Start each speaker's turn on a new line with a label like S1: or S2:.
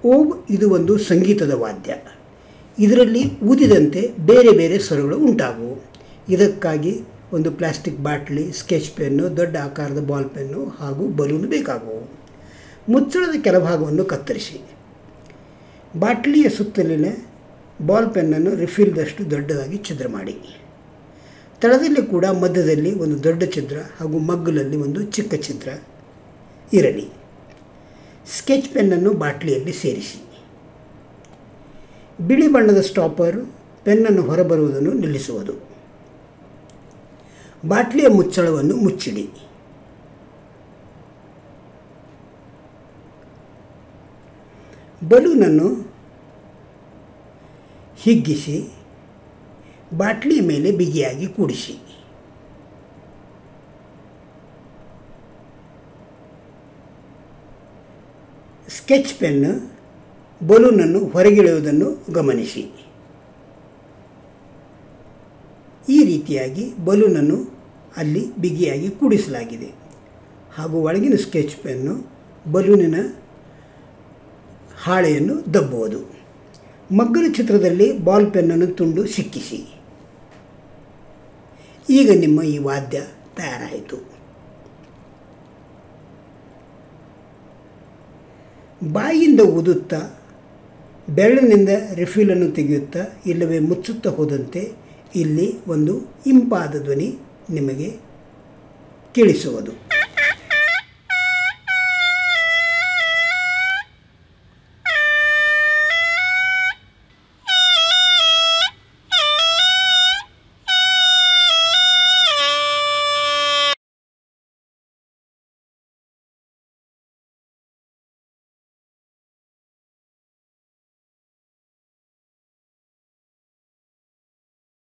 S1: ಓಬ್ ಇದು ಒಂದು ಸಂಗೀತದ ವಾದ್ಯ. ಇದರಲ್ಲಿ ಊದಿದಂತೆ ಬೇರೆ ಬೇರೆ ಸ್ವರಗಳು ಉಂಟಾಗುವು. ಇದಕ್ಕಾಗಿ ಒಂದು ಪ್ಲಾಸ್ಟಿಕ್ ಬಾಟ್ಲಿ, ಸ್ಕೆಚ್ ಪೆನ್ನು, ದೊಡ್ಡ ಆಕಾರದ ಬಾಲ್ ಪೆನ್ನು ಹಾಗೂ ಬಲೂನು ಬೇಕಾಗುವು. ಮುಚ್ಚಳದ ಕೆಳಭಾಗವನ್ನು ಕತ್ತರಿಸಿ ಬಾಟ್ಲಿಯ ಸುತ್ತಲಿನ ಬಾಲ್ ಪೆನ್ನನ್ನು ರಿಫಿಲ್ದಷ್ಟು ದೊಡ್ಡದಾಗಿ ಛಿದ್ರ ಮಾಡಿ. ತಳದಲ್ಲಿ ಕೂಡ ಮಧ್ಯದಲ್ಲಿ ಒಂದು ದೊಡ್ಡ ಛಿದ್ರ ಹಾಗೂ ಮಗ್ಗಲಲ್ಲಿ ಒಂದು ಚಿಕ್ಕ ಛಿದ್ರ ಇರಲಿ. ಸ್ಕೆಚ್ ಪೆನ್ನನ್ನು ಬಾಟ್ಲಿಯಲ್ಲಿ ಸೇರಿಸಿ. ಬಿಳಿ ಬಣ್ಣದ ಸ್ಟಾಪರ್ ಪೆನ್ನನ್ನು ಹೊರಬರುವುದನ್ನು ನಿಲ್ಲಿಸುವುದು. ಬಾಟ್ಲಿಯ ಮುಚ್ಚಳವನ್ನು ಮುಚ್ಚಿಡಿ. ಬಲೂನನ್ನು ಹಿಗ್ಗಿಸಿ ಬಾಟ್ಲಿಯ ಮೇಲೆ ಬಿಗಿಯಾಗಿ ಕೂಡಿಸಿ. ಸ್ಕೆಚ್ ಪೆನ್ ಬಲೂನನ್ನು ಹೊರಗಿಳಿಯುವುದನ್ನು ಗಮನಿಸಿ. ಈ ರೀತಿಯಾಗಿ ಬಲೂನನ್ನು ಅಲ್ಲಿ ಬಿಗಿಯಾಗಿ ಕೂಡಿಸಲಾಗಿದೆ ಹಾಗೂ ಒಳಗಿನ ಸ್ಕೆಚ್ ಪೆನ್ನು ಬಲೂನಿನ ಹಾಳೆಯನ್ನು ದಬ್ಬುವುದು. ಮಗ್ಗಲ ಚಿತ್ರದಲ್ಲಿ ಬಾಲ್ ಪೆನ್ನನ್ನು ತುಂಡು ಸಿಕ್ಕಿಸಿ. ಈಗ ನಿಮ್ಮ ಈ ವಾದ್ಯ ತಯಾರಾಯಿತು. ಬಾಯಿಯಿಂದ ಊದುತ್ತಾ ಬೆರಳಿನಿಂದ ರಿಫಿಲನ್ನು ತೆಗೆಯುತ್ತಾ ಇಲ್ಲವೇ ಮುಚ್ಚುತ್ತಾ ಹೋದಂತೆ ಇಲ್ಲಿ ಒಂದು ಇಂಪಾದ ಧ್ವನಿ ನಿಮಗೆ ಕೇಳಿಸುವುದು.